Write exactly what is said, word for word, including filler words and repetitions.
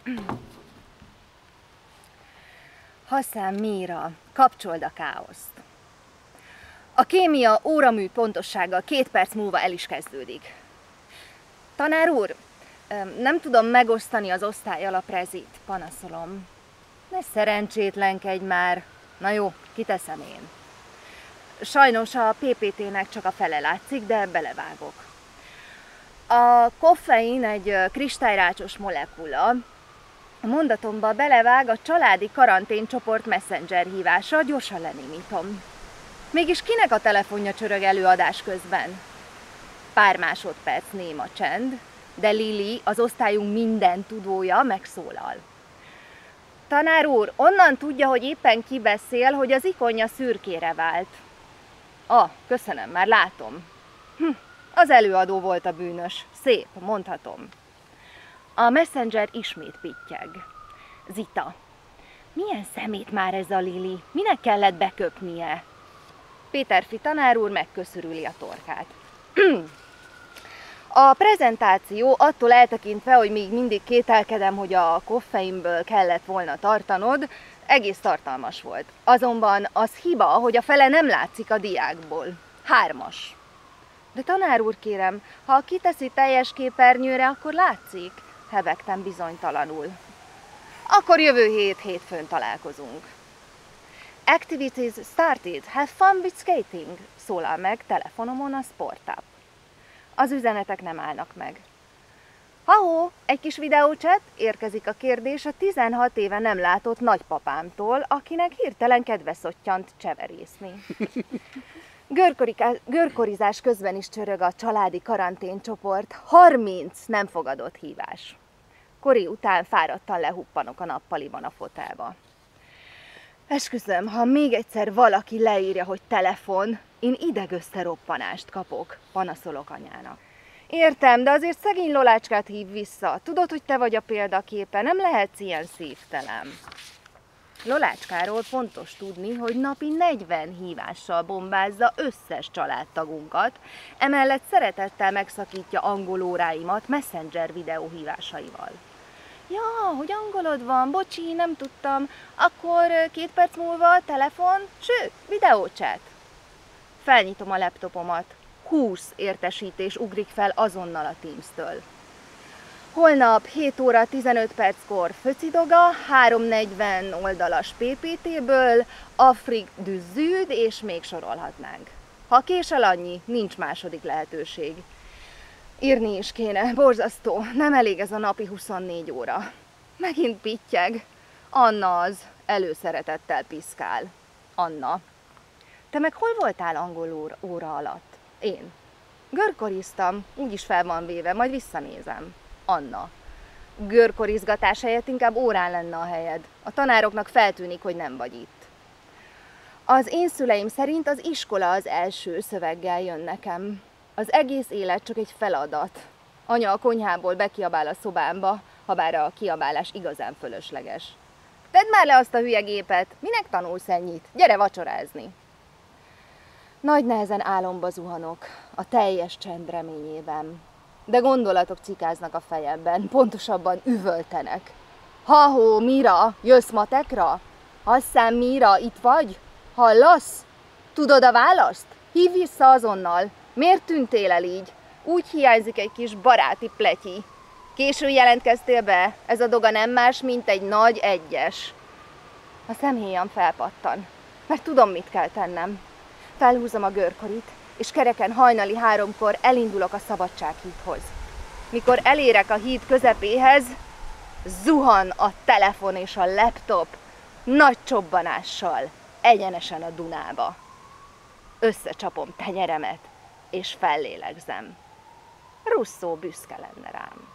Hassan Mira, kapcsold a káoszt. A kémia óramű pontossággal két perc múlva el is kezdődik. Tanár úr, nem tudom megosztani az osztályjal a prezit, panaszolom. Ne szerencsétlenkedj már. Na jó, kiteszem én. Sajnos a pé pé té-nek csak a fele látszik, de belevágok. A koffein egy kristályrácsos molekula. A mondatomba belevág a családi karanténcsoport messenger hívása, gyorsan lenémítom. Mégis kinek a telefonja csörög előadás közben? Pár másodperc néma csend, de Lili, az osztályunk minden tudója, megszólal. Tanár úr, onnan tudja, hogy éppen ki beszél, hogy az ikonja szürkére vált. Ah, köszönöm, már látom. Hm, az előadó volt a bűnös. Szép, mondhatom. A messenger ismét pittyeg. Zita. Milyen szemét már ez a Lili? Minek kellett beköpnie? Péterfi tanár úr megköszörüli a torkát. A prezentáció attól eltekintve, hogy még mindig kételkedem, hogy a koffeinből kellett volna tartanod, egész tartalmas volt. Azonban az hiba, hogy a fele nem látszik a diákból. Hármas. De tanár úr, kérem, ha kiteszi teljes képernyőre, akkor látszik, hebegtem bizonytalanul. Akkor jövő hét hétfőn találkozunk. Activities started. Have fun with skating, szólal meg telefonomon a Sportapp. Az üzenetek nem állnak meg. Ha-hó, egy kis videócset, érkezik a kérdés a tizenhat éve nem látott nagypapámtól, akinek hirtelen kedve szottyant cseverészni. Görkorizás közben is csörög a családi karanténcsoport, harminc nem fogadott hívás. Kori után fáradtan lehuppanok a nappaliban a fotelba. Esküszöm, ha még egyszer valaki leírja, hogy telefon, én idegösszeroppanást kapok, panaszolok anyának. Értem, de azért szegény Lolácskát hív vissza. Tudod, hogy te vagy a példaképe, nem lehetsz ilyen szívtelen. Lolácskáról fontos tudni, hogy napi negyven hívással bombázza összes családtagunkat, emellett szeretettel megszakítja angolóráimat messenger videóhívásaival. Ja, hogy angolod van, bocsi, nem tudtam, akkor két perc múlva telefon, sőt, videóchat. Felnyitom a laptopomat, húsz értesítés ugrik fel azonnal a Teams-től. Holnap hét óra tizenöt perckor Föcidoga, három negyven oldalas pé pé té-ből, Afrique du Sud, és még sorolhatnánk. Ha késel annyi, nincs második lehetőség. Írni is kéne, borzasztó, nem elég ez a napi huszonnégy óra. Megint pittyeg. Anna az, előszeretettel piszkál. Anna. Te meg hol voltál angol óra alatt? Én. Görkoriztam, úgyis fel van véve, majd visszanézem. Anna. Görkorizgatás helyett inkább órán lenne a helyed. A tanároknak feltűnik, hogy nem vagy itt. Az én szüleim szerint az iskola az első szöveggel jön nekem. Az egész élet csak egy feladat. Anya a konyhából bekiabál a szobámba, habár a kiabálás igazán fölösleges. Tedd már le azt a hülye gépet, minek tanulsz ennyit? Gyere vacsorázni! Nagy nehezen álomba zuhanok, a teljes csend reményében. De gondolatok cikáznak a fejemben, pontosabban üvöltenek. Ha-hó, Mira, jössz matekra? Hassan Mira, itt vagy? Hallasz? Tudod a választ? Hívj vissza azonnal! Miért tűntél el így? Úgy hiányzik egy kis baráti pletyi. Későn jelentkeztél be, ez a doga nem más, mint egy nagy egyes. A szemhéjam felpattan, mert tudom, mit kell tennem. Felhúzom a görkorit, és kereken hajnali háromkor elindulok a Szabadsághídhoz. Mikor elérek a híd közepéhez, zuhan a telefon és a laptop nagy csobbanással egyenesen a Dunába. Összecsapom tenyeremet, és fellélegzem. Russzó büszke lenne rám.